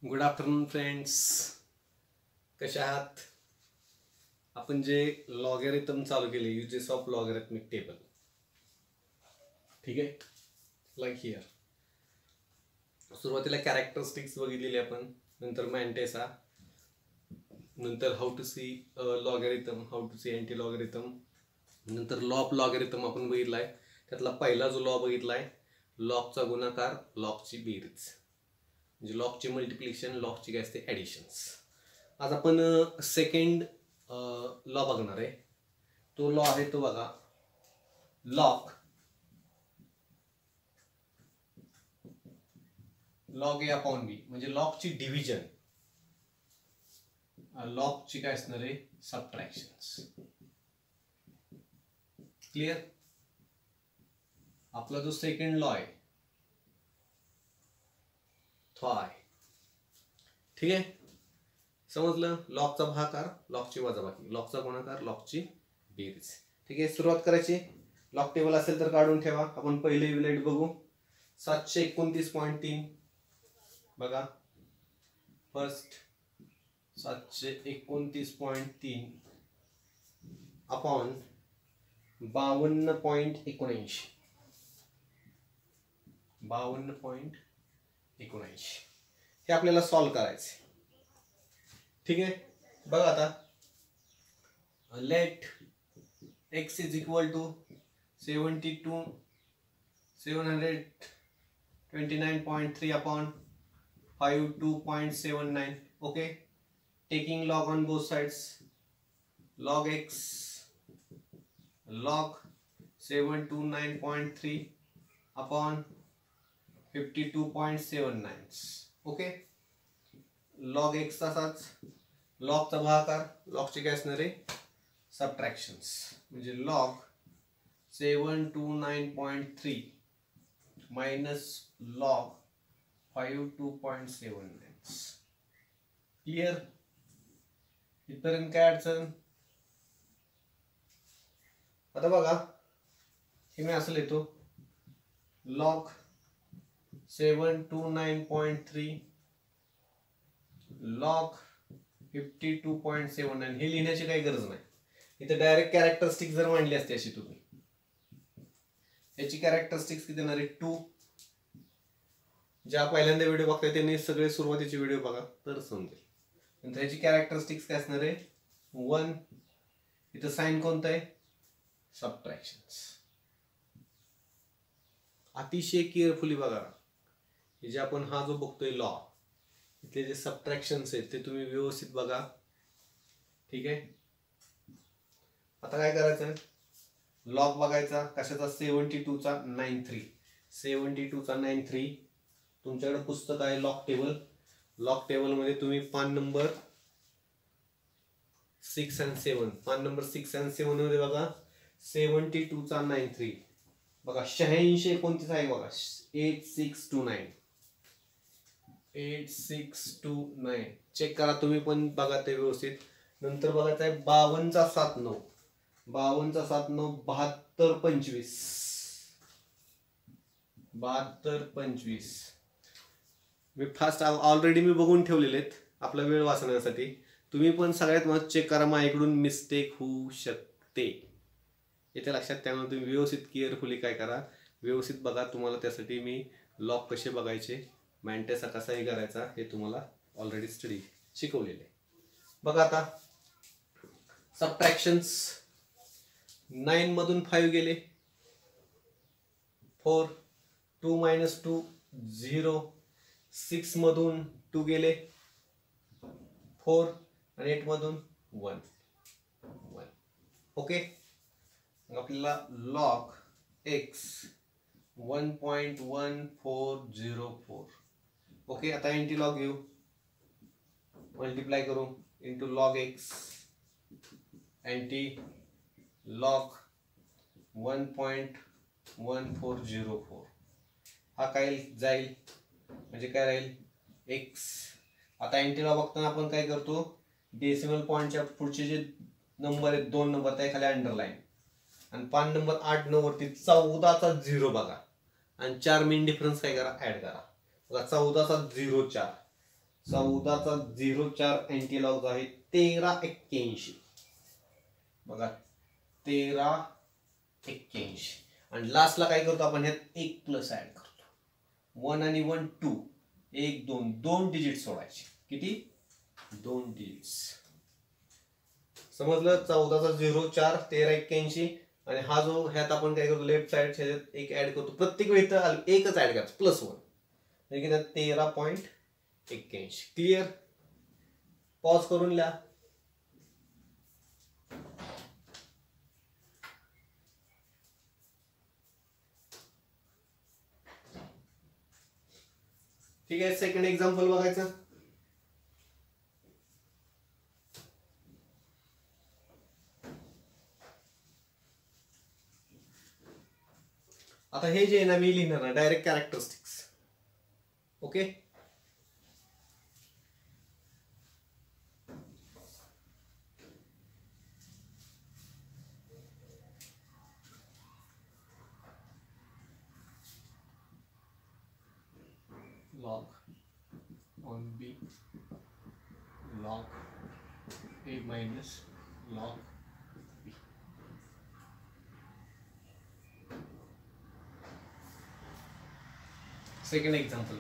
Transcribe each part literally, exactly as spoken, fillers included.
Good afternoon friends, कशा आहात? आपण जे लॉगॅरिथम चालू केले, युजेस ऑफ लॉगॅरिथमिक टेबल, ठीक आहे. लाईक हिअर सुरुवातीला कॅरेक्टरिस्टिक्स बघितलेली आपण, नंतर मॅन्टेसा, नंतर how to see logarithm, how to see anti logarithm, नंतर लॉ ऑफ लॉगॅरिथम आपण बघितलाय. त्यातला पहिला जो लॉ बघितलाय, लॉगचा गुणाकार, लॉगची बेरीज, म्हणजे लॉगची मल्टिप्लिकेशन, लॉगची काय असते ॲडिशन्स. आज आपण सेकंड लॉ बघणार आहे. तो लॉ आहे तो बघा, log log a upon b, म्हणजे लॉगची डिव्हिजन, लॉगची काय असणार आहे सबट्रॅक्शन्स. क्लिअर? आपला जो सेकंड लॉ आहे तो आहे, ठीक आहे. समजलं? लॉगचा भागाकार, लॉगची वजाबाकी, लॉगचा गुणाकार, लॉगची बेरीज. ठीक आहे, सुरुवात करायची. लॉग टेबल असेल तर काढून ठेवा. आपण पहिले युनिट बघू. सातशे एकोणतीस पॉईंट तीन बघा, फर्स्ट सातशे एकोणतीस पॉईंट तीन अपॉन बावन्न पॉईंट एकोणऐंशी बावन्न पॉईंट एकोणऐंशी हे आपल्याला सॉल्व करायचे. ठीक आहे, बघा आता, let x is equal to seventy two seven hundred twenty nine point three upon five two point seven nine. Okay, taking log on both sides, log x log seven two nine point three upon fifty two point seven nine. Okay, log x तसाच, लॉगचा भागाकार, लॉगचे काय असणार आहे subtractions, म्हणजे log seven two nine point three minus log five two point seven nine. Clear? इथपर्यंत काय अडचण? आता बघा, हे मी असं लिहितो, log seven two nine point three log fifty two point seven nine. हे लिहिण्याची काही गरज नाही. इथे डायरेक्ट कॅरेक्टरिस्टिक जर मांडली असते अशी, तुम्ही याची कॅरेक्टरिस्टिक्स किती येणार आहे टू. ज्या पहिल्यांदा व्हिडिओ बघताय त्यांनी सगळे सुरुवातीचे व्हिडिओ बघा तर समजेल. नंतर याची कॅरेक्टरिस्टिक्स काय असणार आहे वन. इथं साइन कोणतं आहे सबट्रॅक्शन्स. अतिशय केअरफुली बघा, हे जे आपण हा जो बघतोय लॉ, इथले जे सबट्रॅक्शन्स आहेत ते तुम्ही व्यवस्थित बघा. ठीक आहे, आता काय करायचं, लॉग बघायचा कशाचा, सेवन्टी टू चा नाईन थ्री सेवन्टी टू चा नाईन थ्री. तुमच्याकडे पुस्तक आहे लॉग टेबल. लॉग टेबल मध्ये तुम्ही पान नंबर सिक्स अँड सेवन पान नंबर सिक्स अँड सेवन मध्ये बघा, सेवन्टी टू चा नाईन थ्री बघा, शहाऐंशी एकोणतीस आहे बघा, eight six two nine eight six two nine. Check करा तुम्ही पण, बघा ते व्यवस्थित. नंतर बघायचं आहे बावन्नचा सात नऊ बावन्नचा सात नऊ बहात्तर पंचवीस बहात्तर पंचवीस. मी फास्ट ऑलरेडी मी बघून ठेवलेले आहेत आपला वेळ वाचण्यासाठी. तुम्ही पण सगळ्यात महत्त्वाचं चेक करा, माझ्याकडून मिस्टेक होऊ शकते येथे लक्षात. त्यामुळे तुम्ही व्यवस्थित केअरफुली काय करा, व्यवस्थित बघा. तुम्हाला त्यासाठी मी लॉग कसे बघायचे, मॅन्टेसा कसाही करायचा हे तुम्हाला ऑलरेडी स्टडी शिकवलेले. बघा आता, सबट्रॅक्शन्स, नाईन मधून फाईव्ह गेले, four, two minus two zero, six मधून टू गेले, फोर, आणि एट मधून वन वन. ओके, आपल्याला log x one point one four zero four. Okay, आता एंटी लॉग घेऊ, मल्टिप्लाय करू into log x anti log one point one four zero four. हा काय जाईल, म्हणजे काय राहील एक्स. आता एंटी लॉग बघताना आपण काय करतो, डेसिमल पॉईंटच्या पुढचे जे नंबर आहेत दोन नंबर त्या खाली अंडरलाईन, आणि पान नंबर आठ नऊ वरती चौदाचा झिरो बघा, आणि चार मेन डिफरन्स काय करा ऍड करा. बघा, चौदाचा झिरो चार चौदाचा झिरो चार अँटीलॉग आहे तेरा एक्क्याऐंशी. बघा तेरा एक्क्याऐंशी. आणि लास्टला काय करतो आपण ह्यात एक प्लस ऍड करतो. वन आणि वन टू, एक दोन दोन डिजिट सोडायचे. किती? दोन डिजिट्स. समजलं? चौदाचा झिरो चार तेरा एक्क्याऐंशी. आणि हा जो ह्यात आपण काय करतो लेफ्ट साइड ह्याच्यात एक ऍड करतो. प्रत्येक वेळी तर एकच ऍड करायचं प्लस वन. म्हणजे किती? तेरा पॉईंट एक्क्याऐंशी. क्लिअर? पॉज करून लिहा. ठीक आहे. सेकंड एक्झाम्पल बघायचं. आता हे जे आहे ना मी लिहिणार ना direct characteristics. Okay. log on b log a minus log b. Second example.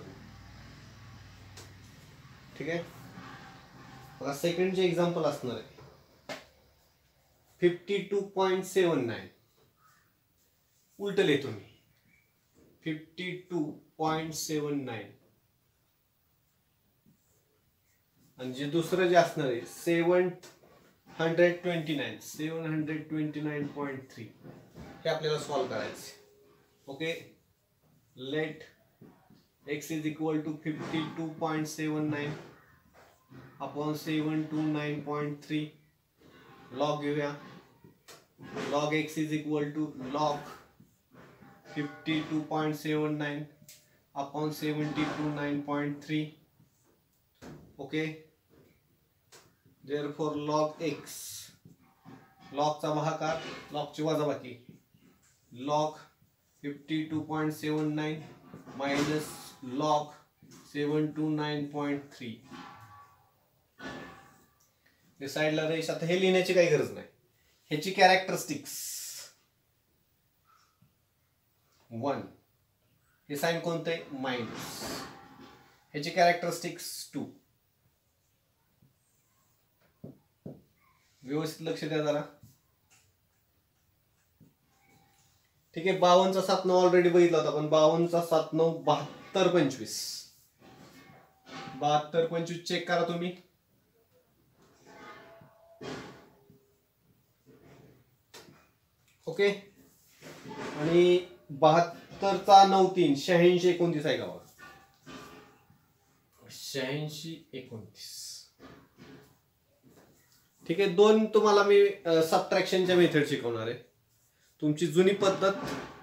ठीक आहे. बघा सेकंड जे एक्झाम्पल असणार आहे fifty two point seven nine. उलट लिहितो मी. Fifty two point seven nine. आणि जे दुसरं जे असणार आहे seven hundred twenty nine seven hundred twenty nine point three हे आपल्याला सॉल्व करायचे. Okay. Let x is equal to fifty two point seven nine upon seven two nine point three. Log घेऊया. log x is equal to log fifty two point seven nine upon seventy two nine point three. Okay. therefore log x log चा भागाकार log ची वजाबाकी log fifty two point seven nine minus log seven two nine point three. हे साईडला रेष. आता हे लिहिण्याची काही गरज नाही. ह्याची कॅरेक्टरिस्टिक्स वन. हे साइन कोणतं आहे? मायनस. ह्याची कॅरेक्टरिस्टिक्स टू. व्यवस्थित लक्ष द्या जरा. ठीक आहे. बावनचा सात नऊ ऑलरेडी बघितला होता पण बावनचा सात नऊ बहात्तर पंचवीस. बहात्तर पंचवीस चेक करा तुम्ही. ओके. आणि बहात्तरचा नऊ तीन शहाऐंशी एकोणतीस आहे का बघा. शहाऐंशी एकोणतीस. ठीक आहे. दोन तुम्हाला मी सबट्रॅक्शनच्या मेथड शिकवणार आहे. तुमची जुनी पद्धत,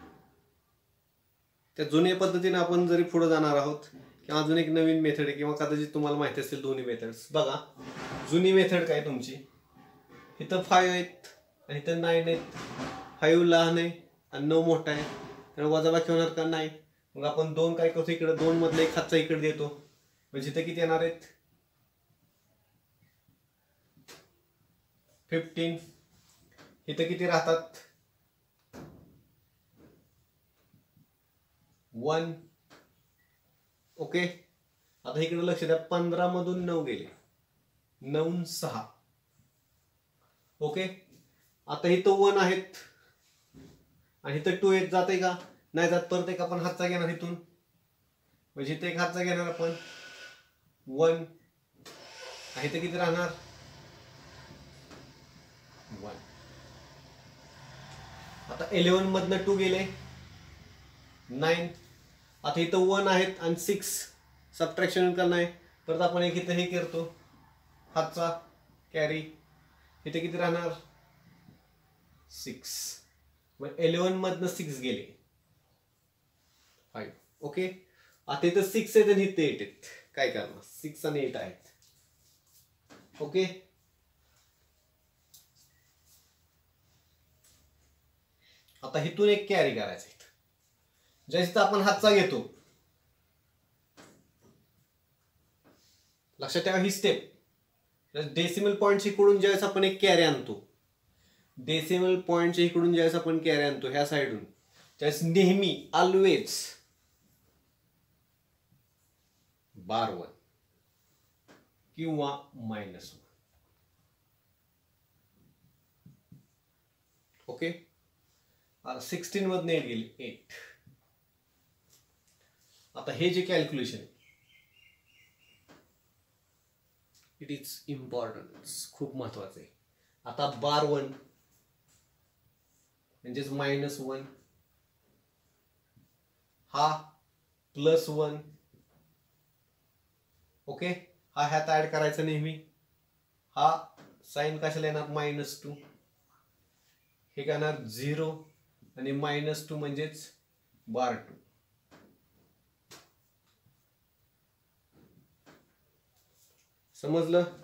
त्या जुन्या पद्धतीने आपण जरी पुढे जाणार आहोत किंवा अजून एक नवीन मेथड आहे किंवा कदाचित तुम्हाला माहिती असेल दोन्ही मेथड्स. बघा जुनी मेथड काय तुमची. इथं फाईव्ह आहेत आणि इथं नाईन आहेत. फाईव्ह लहान आहे आणि नऊ मोठा आहे तर वजाबाकी होणार का? नाही. मग आपण दोन काय करतो इकडे दोन मधला एक हातचा इकडे देतो म्हणजे इथं किती येणार आहेत? फिफ्टीन. इथं किती राहतात? वन. ओके. आता इकडे लक्ष द्या. पंधरा मधून नऊ गेले. नऊ सहा. ओके. आता इथं वन आहेत आणि इथं टू येत जाते का? नाही जात. परत एक आपण हातचा घेणार इथून म्हणजे इथे एक हातचा घेणार आपण वन. इथं किती राहणार? वन. आता इलेवन मधनं टू गेले नाईन. आता इथं वन आहेत आणि सिक्स सबट्रॅक्शन करणार आहे परत आपण एक इथं हे करतो हातचा कॅरी. इथे किती राहणार? सिक्स. मग इलेवन मधनं सिक्स गेले फाईव्ह. ओके. आता इथं सिक्स आहेत आणि इथे एट आहेत. काय करणार? सिक्स आणि एट आहेत. ओके. आता इथून एक कॅरी करायचं. जसं आपण हातचा घेतो लक्षात ठेवा ही स्टेप. डेसिमल पॉईंटच्या इकडून ज्यावेळेस आपण एक कॅरी आणतो, डेसिमल पॉईंटच्या इकडून ज्यावेळेस आपण कॅरी आणतो ह्या साईडून, त्यावेळेस नेहमी ऑलवेज बार वन किंवा मायनस वन. ओके. सिक्स्टीन मधून एट गेली एट. आता हे जे कॅल्क्युलेशन आहे इट इज इम्पॉर्टंट, खूप महत्वाचं आहे. आता बार वन म्हणजेच मायनस वन, हा प्लस वन. ओके. हा ह्यात ऍड करायचा नेहमी. हा साइन कशाला येणार मायनस टू, हे काय येणार झिरो, आणि मायनस टू म्हणजेच बार टू. समजलं?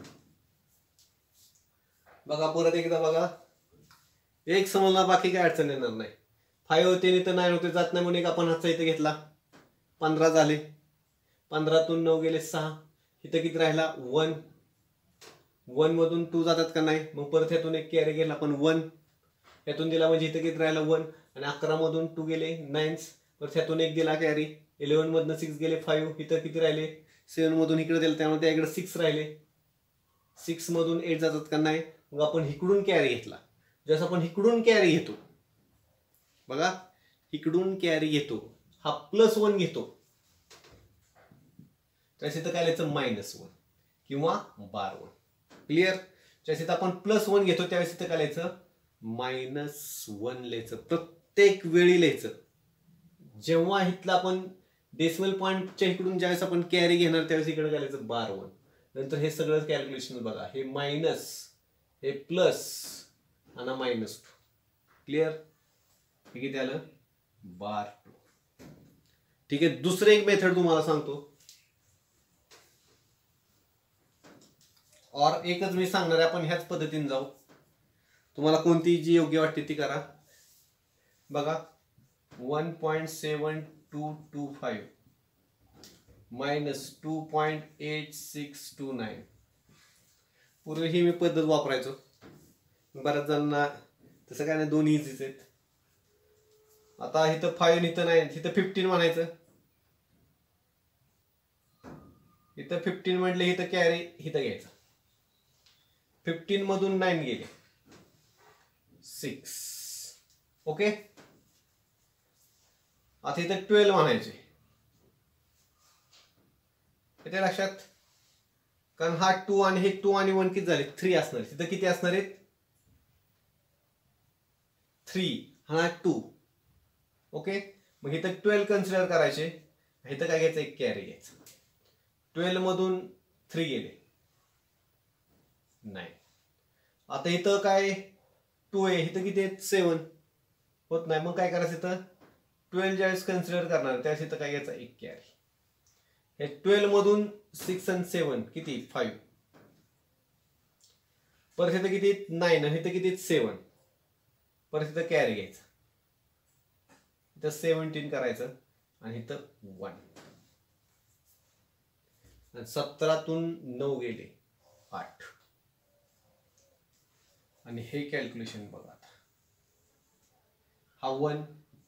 बघा परत एकदा बघा, एक समजला बाकी काय अडचण येणार नाही. फाईव्ह होते नाही तर नाईन होते जात नाही म्हणून एक आपण हातचा इथे घेतला, पंधरा झाले. पंधरातून नऊ गेले सहा, इथं किती राहिला वन. वन मधून टू जातात का नाही, मग परत ह्यातून एक कॅरी गेला आपण वन, ह्यातून दिला म्हणजे इथं किती राहिला वन. आणि अकरा मधून टू गेले नाईन्स, परत ह्यातून एक दिला कॅरी. इलेव्हन मधनं सिक्स गेले फाईव्ह, इथं किती राहिले सेवन मधून इकडे दिलं त्यामुळे त्या इकडे सिक्स राहिले. सिक्स मधून एट जातात का नाही, मग आपण इकडून कॅरी घेतला. जसं आपण इकडून कॅरी घेतो बघा, इकडून कॅरी घेतो, हा प्लस वन घेतो, त्याच्यात काय लिहायचं मायनस वन किंवा बार वन. क्लिअर? ज्याच्यात आपण प्लस वन घेतो त्यावेळेस इथं काय लिहायचं मायनस वन लिहायचं. प्रत्येक वेळी लिहायचं. जेव्हा इथलं आपण डेसिमल पॉईंटच्या इकडून ज्यावेळेस आपण कॅरी घेणार त्यावेळेस इकडे काय लिहायचं बार वन. नंतर हे सगळं कॅल्क्युलेशन बघा, हे मायनस, हे प्लस आणि मायनस टू. क्लिअर? हे किती आलं बार टू. ठीक आहे. दुसरं एक मेथड तुम्हाला सांगतो, और एकच मी सांगणार आहे, आपण ह्याच पद्धतीने जाऊ. तुम्हाला कोणती जी योग्य वाटते ती करा. बघा one point seven two two five minus two point eight six two nine. पूर्वी ही मी पद्धत वापरायचो, बऱ्याच जणांना तसं काय नाही, दोन इझीच आहेत. आता इथं फाईव्ह इथं नाईन, इथं फिफ्टीन म्हणायचं. इथं फिफ्टीन म्हटलं इथं कॅरी इथं घ्यायचं. फिफ्टीन मधून नाईन गेले सिक्स. ओके. आता इथं ट्वेल्व म्हणायचे. येते लक्षात? कारण हा टू आणि हे टू आणि वन किती झाले थ्री असणार. तिथं किती असणार आहेत थ्री, हा टू. ओके. मग इथं ट्वेल्व कन्सिडर करायचे, इथं काय घ्यायचं एक कॅरी घ्यायचं. ट्वेल्व मधून थ्री गेले नाईन. आता इथं काय टू आहे, इथं किती आहेत सेवन, होत नाही. मग काय करायचं इथं ट्वेल्व ज्यावेळेस कन्सिडर करणार त्यावेळेस इथं काय घ्यायचं एक कॅरी. हे ट्वेल्व मधून सिक्स आणि सेवन किती फाईव्ह, परत इथं किती नाईन आणि इथं किती सेवन, परत इथं कॅरी घ्यायचं. इथं सेवन्टीन करायचं आणि इथं वन. आणि सतरातून नऊ गेले आठ. आणि हे कॅल्क्युलेशन बघा आता, हा वन,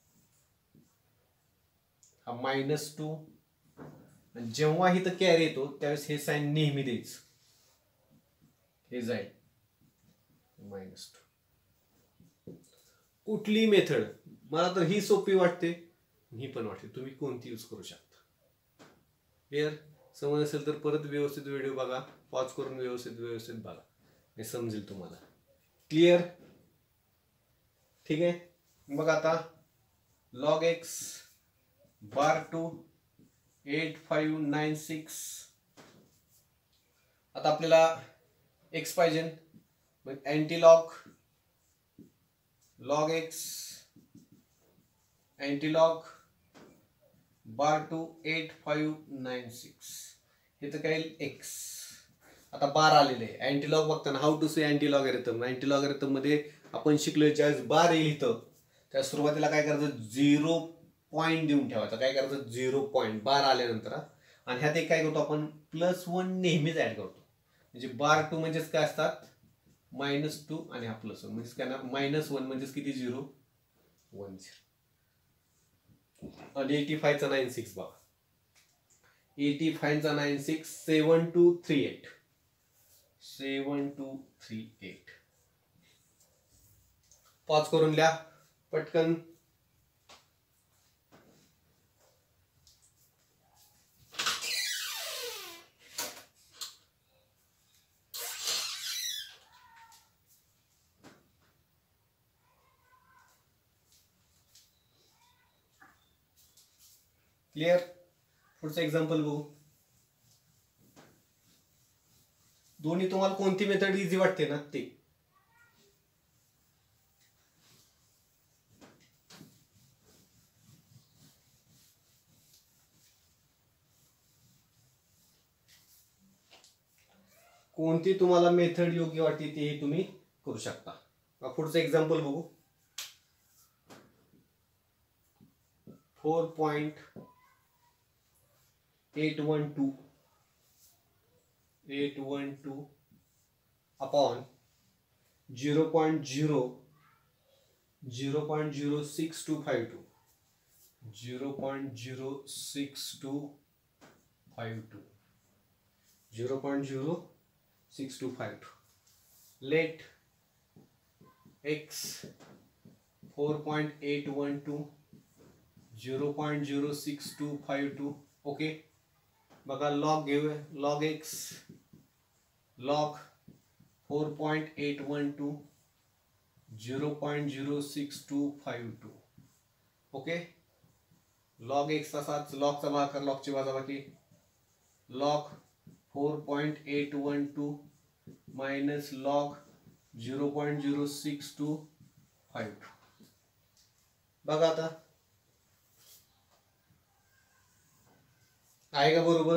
हा मायनस टू, आणि जेव्हा इथं कॅरी येतो त्यावेळेस हे साइन नेहमी द्यायचं, हे जाईल मायनस टू. कुठली मेथड मला तर ही सोपी वाटते, ही पण वाटते, तुम्ही कोणती यूज करू शकता. क्लिअर? समज असेल तर परत व्यवस्थित व्हिडिओ बघा, पॉज करून व्यवस्थित व्यवस्थित बघा, हे समजेल तुम्हाला. क्लिअर? ठीक आहे. मग आता log x bar two eight five nine six. आता आपल्याला एक्स पाहिजे, मग antilog log x antilog bar two eight five nine six. हे तर काय एक्स. आता बार आलेले आहे. अँटीलॉग बघताना हाऊ टू से अँटीलॉगॅरिथम. अँटीलॉगॅरिथम मध्ये आपण शिकलो ज्यावेळेस बार येईल इथं त्या सुरुवातीला काय करायचं झिरो पॉईंट देऊन ठेवायचा. काय करायचं झिरो पॉईंट बार आल्यानंतर. आणि ह्यात एक काय करतो आपण, प्लस वन नेहमीच ऍड करतो. म्हणजे बार टू म्हणजेच काय असतात, मायनस टू आणि हा प्लस वन म्हणजे काय ना, मायनस वन म्हणजेच किती, झिरो वन झिरो. आणि एटी फायचा नाईन सिक्स बघा, एटी फायचा nine six seven two three eight seven two three eight. Pause करून लिहा पटकन. क्लिअर. पुढचं एक्झाम्पल बघू. दोन्ही तुम्हाला कोणती मेथड इझी वाटते ना ते. कोणती तुम्हाला मेथड योग्य वाटते ते तुम्ही करू शकता. पुढचं एक्झाम्पल बघू. Four point eight one two eight one two upon zero point zero zero point zero six two five two zero point zero six two five two zero point zero six two five two. Let x four point eight one two zero point zero six two five two. Okay बघा, log घेऊया. Log x log four point eight one two zero point zero six two five two. Okay, log x तसाच, लॉगचा भागाकार लॉगची वजाबाकी. Log four point eight one two minus log zero point zero six two five two. बघा आता आहे का बरोबर.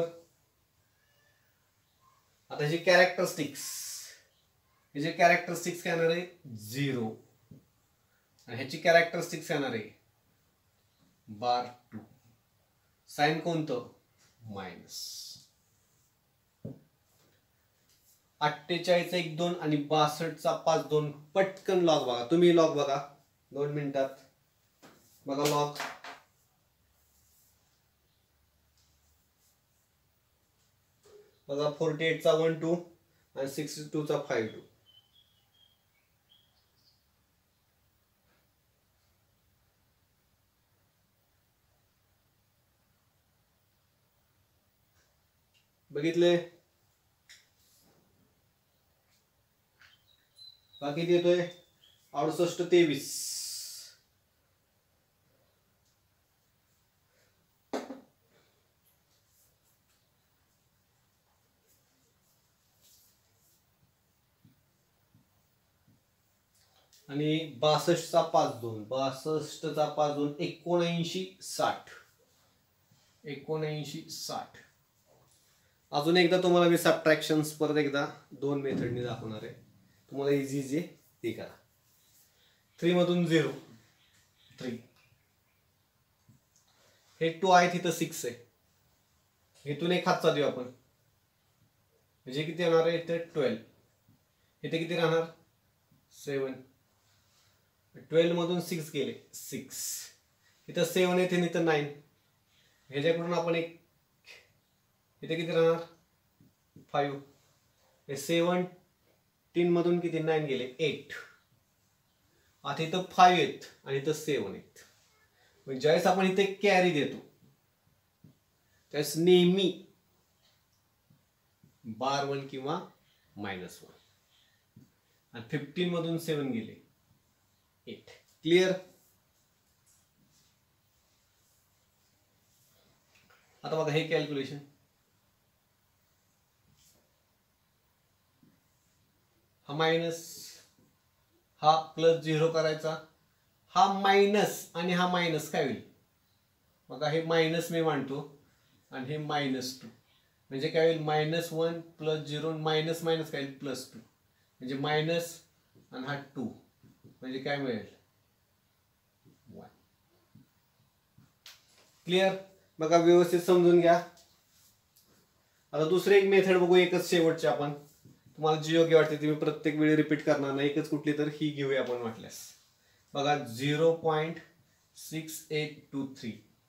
आता जे कॅरेक्टरिस्टिक्स हे जे कॅरेक्टरिस्टिक्स काय येणार आहे, झिरो. आणि ह्याची कॅरेक्टरिस्टिक्स येणार आहे बार टू. साइन कोणतं, मायनस. अठ्ठेचाळीस एक दोन आणि बासष्टचा पाच दोन. पटकन लॉग बघा, तुम्ही लॉग बघा दोन मिनिटात. बघा लॉग. बघा फोर्टी एटचा वन टू आणि सिक्स्टी टूचा फाइव टू. बघितले. बाकी येतोय अडुसष्ट तेवीस. आणि बासष्टचा पाच दोन बासष्टचा पाच दोन एकोणऐंशी साठ एकोणऐंशी साठ. अजून एकदा तुम्हाला मी सबट्रॅक्शन्स परत एकदा दोन मेथडने दाखवणार आहे. तुम्हाला इझी इझी ते करा. थ्री मधून झिरो थ्री. हे टू आहे तिथं सिक्स आहे. इथून एक हातचा देऊ आपण, म्हणजे किती येणार आहे इथे ट्वेल्व. इथे किती राहणार सेवन. ट्वेल्व मधून सिक्स गेले सिक्स. इथं सेवन येते आणि इथं नाईन. ह्याच्याकडून आपण एक इथे किती राहणार फाईव्ह. हे सेवन तीन मधून किती नाईन गेले एट. आता इथं फाईव्ह आहेत आणि इथं सेवन आहेत. म्हणजे ज्यावेळेस आपण इथे कॅरी देतो त्यावेळेस नेहमी बार वन किंवा मायनस वन. आणि फिफ्टीन मधून सेवन गेले एट. क्लिअर. आता बघा हे कॅल्क्युलेशन. हा मायनस हा प्लस झिरो करायचा. हा मायनस आणि हा मायनस काय होईल बघा. हे मायनस मी मांडतो आणि हे मायनस टू. म्हणजे काय होईल minus one plus zero minus minus काय होईल प्लस टू. म्हणजे मायनस आणि हा टू म्हणजे काय मिळेल वन. क्लिअर. बघा व्यवस्थित समजून घ्या. आता दुसरी एक मेथड बघू, एकच शेवटची आपण, तुम्हाला जी योग्य वाटते तुम्ही प्रत्येक वेळी रिपीट करणार नाही, एकच कुठली तर ही घेऊया आपण वाटल्यास. बघा zero point six eight two three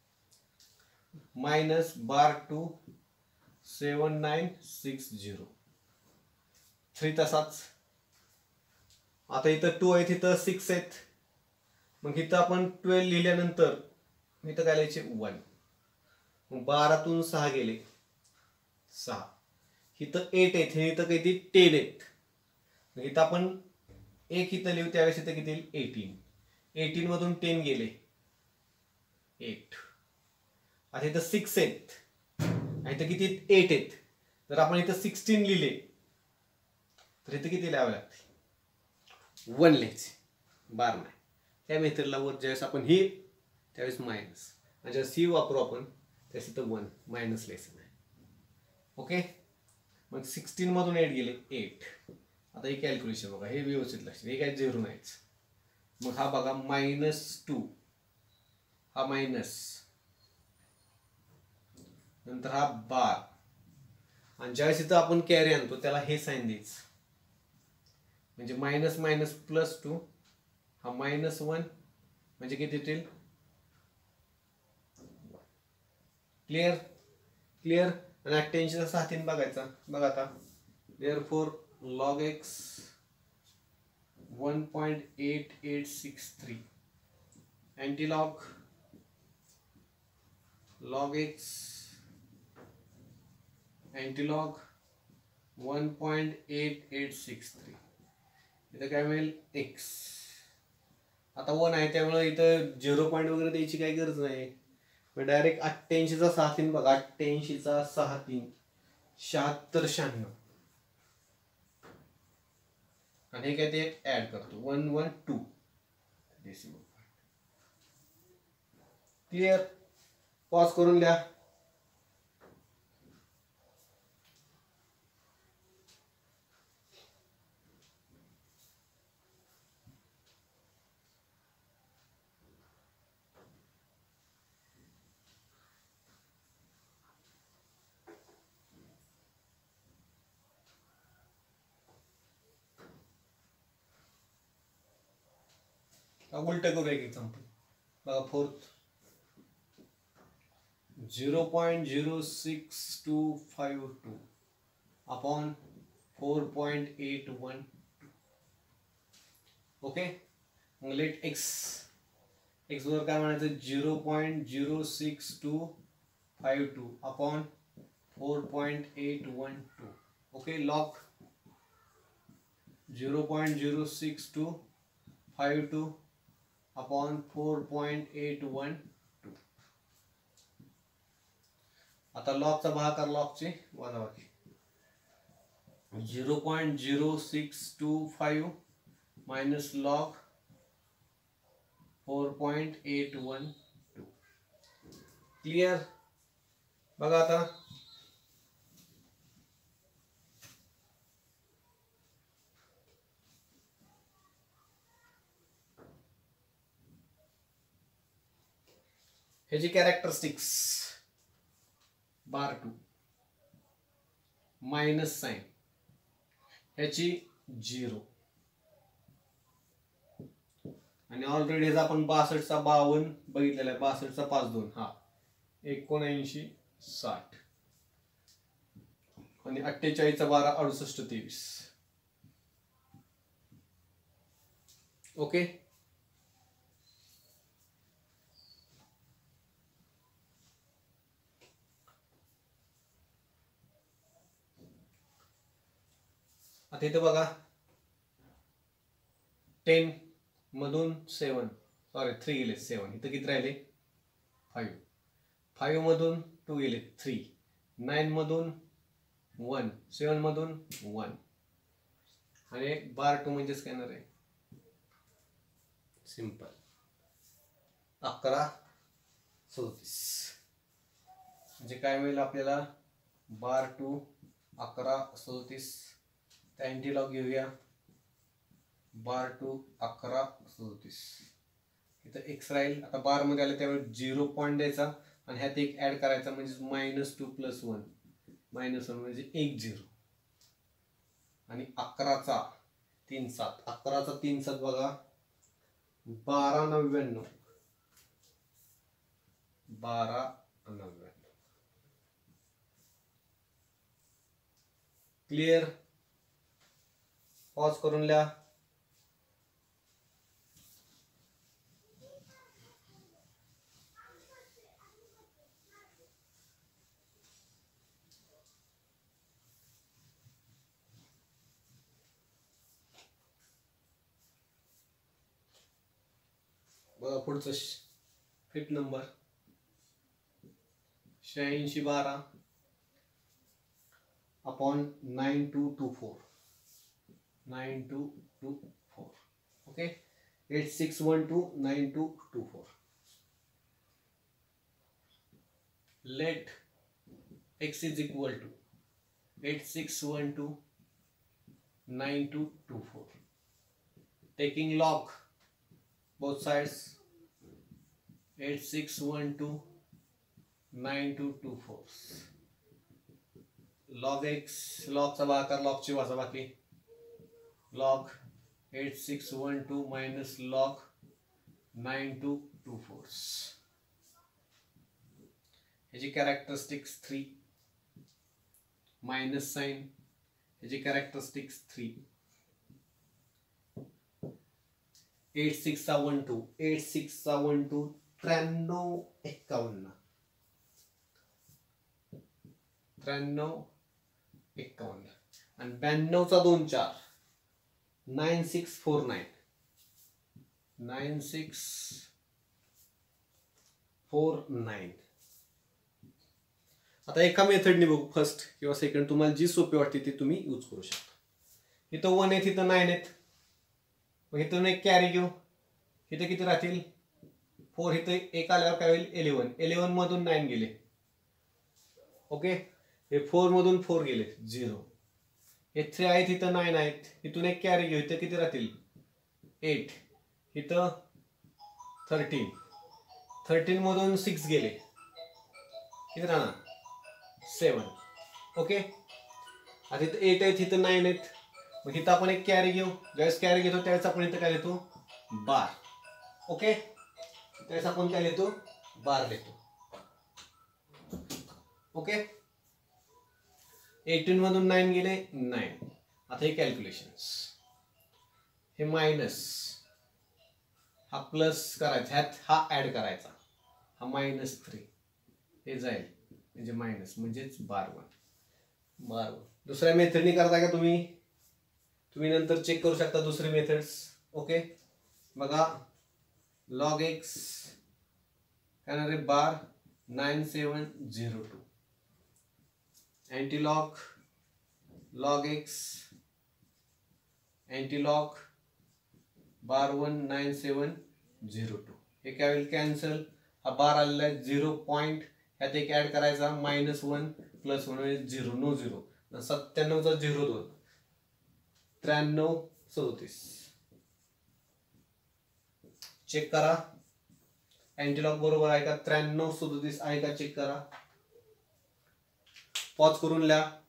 minus bar two seven nine six zero three. तसाच आता इथं टू आहेत, इथं सिक्स आहेत, मग इथं आपण ट्वेल्व लिहिल्यानंतर इथं काय लिहायचे वन. मग बारातून सहा गेले सहा, इथं एट आहेत, हे इथं किती टेन आहेत. मग इथं आपण एक इथं लिहू, त्यावेळेस इथं किती येईल एटीन. एटीन मधून टेन गेले एट. आता इथं सिक्स आहेत आणि इथं किती एट आहेत. जर आपण इथं सिक्स्टीन लिहिले तर इथं किती लिहावे लागते वन लिहायचे, बार नाही. त्या मेथडला वर ज्यावेळेस आपण ही त्यावेळेस मायनस, आणि ज्यावेळेस ही वापरू आपण त्यावेळेस इथं वन मायनस लिहायचं नाही. ओके. मग सिक्स्टीन मधून एट गेले एट. आता हे कॅल्क्युलेशन बघा, हे व्यवस्थित लक्षात, हे काय झिरो नाहीच. मग हा बघा मायनस टू, हा मायनस, नंतर हा बार, आणि ज्यावेळेस इथं आपण कॅरी आणतो त्याला हे साईन द्यायचं, म्हणजे मायनस मायनस प्लस टू, हा मायनस वन, म्हणजे किती येतील क्लिअर क्लिअर. आणि अठ्ठ्याऐंशीचा सहा तीन बघायचा. बघा आता therefore log x one point eight eight six three, antilog log x antilog one point eight eight six three, इथं काय मिळेल एक्स. आता वन आहे त्यामुळे इथं झिरो पॉईंट वगैरे द्यायची काही गरज नाही, डायरेक्ट अठ्ठ्याऐंशीचा सहा तीन बघा, अठ्ठ्याऐंशीचा सहा तीन शहात्तर शहाण्णव, आणि हे काय ते ऍड करतो one one two decimal. Clear. Pause करून द्या. उलट करू एक एक्झाम्पल. बघा fourth zero point zero six two five two upon four point eight one two. Okay. मग लेट एक्स, एक्स वर काय म्हणायचं zero point zero six two five two upon four point eight one two. Okay. Log zero point zero six two five two upon four point eight one two. आता लॉगचा भागाकार लॉगचे वजाबाकी, zero point zero six two five minus log four point eight one two. Clear. बघा आता ह्याची characteristics, bar two minus sign, ह्याची zero, आणि already आपण बासष्टचा बावन्न बघितलेला आहे, बासष्टचा पाच दोन, हा एकोणऐंशी साठ, आणि अठ्ठेचाळीसचा बारा अडुसष्ट तेवीस. ओके. आता इथे बघा टेन मधून सेवन, सॉरी थ्री गेले सेवन, इथं किती राहिले फाईव्ह, फाईव्ह मधून टू गेले थ्री, नाईन मधून वन, सेवन मधून वन, आणि बार टू म्हणजेच काय येणार आहे सिंपल अकरा चौतीस. म्हणजे काय मिळेल आपल्याला बार टू अकरा चौतीस. अँटीलॉग घेऊया बार टू अकरा चौतीस. इथं एक्स राहील. आता बार मध्ये आले त्यावेळी झिरो पॉईंट द्यायचा आणि ह्यात एक ऍड करायचा म्हणजे minus two plus one minus one म्हणजे एक झिरो आणि अकराचा तीन सात अकराचा तीन सात बघा बारा नव्याण्णव बारा नव्याण्णव क्लिअर पॉज करून लिहा बघा पुढचं फिफ्थ नंबर शहाऐंशी बारा upon nine two two four nine two two four okay eight six one two nine two two four let x is equal to eight six one two nine two two four taking log both sides eight six one two nine two two four log x log चा भागाकार log ची वजाबाकी log eight six one two minus log nine two two four ह्याची characteristics three minus sign ह्याची characteristics three eight six one two eight six one two त्र्याण्णव एक्कावन्न त्र्याण्णव एक्कावन्न आणि ब्याण्णवचा दोन चार nine six four nine nine six four nine आता एका मेथडने बघू फर्स्ट किंवा सेकंड तुम्हाला जी सोपी वाटते ती तुम्ही यूज करू शकता इथं वन आहेत इथं नाइन आहेत मग इथून एक कॅरी घेऊ इथं किती राहतील फोर इथं एक आल्यावर काय होईल इलेवन इलेवन मधून नाइन गेले ओके हे फोर मधून फोर गेले झिरो हे थ्री आहेत इथं नाइन आहेत इथून एक कॅरी घेऊ इथं किती राहतील एट इथं थर्टीन थर्टीन मधून सिक्स गेले किती राहणार सेवन ओके आता इथं एट आहेत इथं नाइन आहेत मग इथं आपण एक कॅरी घेऊ ज्यावेळेस कॅरी घेतो त्यावेळेस आपण इथं काय लिहितो बार ओके त्यावेळेस आपण काय लिहितो बार लिहितो ओके एटीन मधून नाइन गेले नाइन आता हे कॅल्क्युलेशन्स हे मायनस हा प्लस करायचा ह्यात हा ऍड करायचा हा मायनस थ्री हे जाईल म्हणजे मायनस म्हणजेच बार वन बार वन दुसऱ्या मेथडने करता का तुम्ही तुम्ही नंतर चेक करू शकता दुसरी मेथड्स ओके बघा लॉग एक्स काय रे bar nine seven zero two antilog log x antilog bar one nine seven zero two हे काय होईल कॅन्सल हा बार आलेला आहे झिरो पॉइंट ह्यात एक ऍड करायचा मायनस वन प्लस वन म्हणजे झिरो नो झिरो सत्त्याण्णवचा झिरो दोन त्र्याण्णव चौतीस चेक करा अँटीलॉग बरोबर आहे का त्र्याण्णव सदोतीस आहे का चेक करा पॉज करून लिहा